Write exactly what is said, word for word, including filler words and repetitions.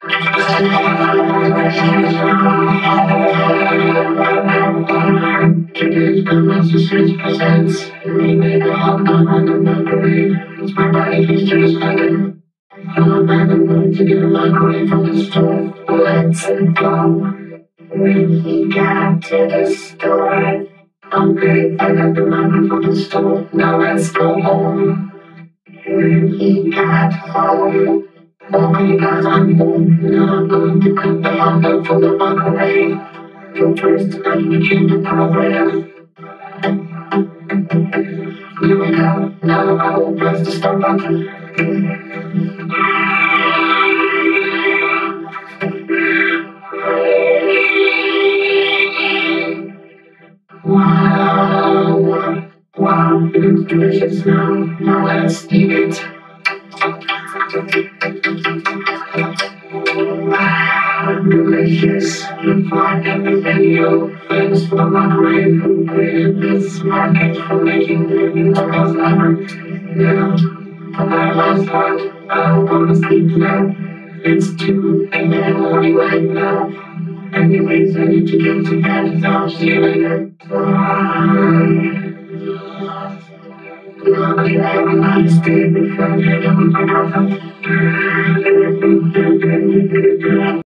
Today's KineMaster Series presents remake a hot dog on the microwave. It's my body history is better. I'm in the mood to get a microwave from the store. Let's go. When he got to the store, okay, I got the microwave from the store. Now let's go home. When he got home, okay guys, I'm home. Now I'm going to cook the hot dog from the microwave. So first, I need to change the program. Here we go. Now I will press the start button. Wow. Wow, it looks delicious now. Now let's eat it. Wow, delicious. You find in the video. Thanks for the microwave who created this market for making new tacos ever. Now, for my last part, I'll go to sleep now. It's two in the morning right now. Anyways, I need to get to bed. I'll see you later. Bye. Love you, have a nice day before you're done with my girlfriend.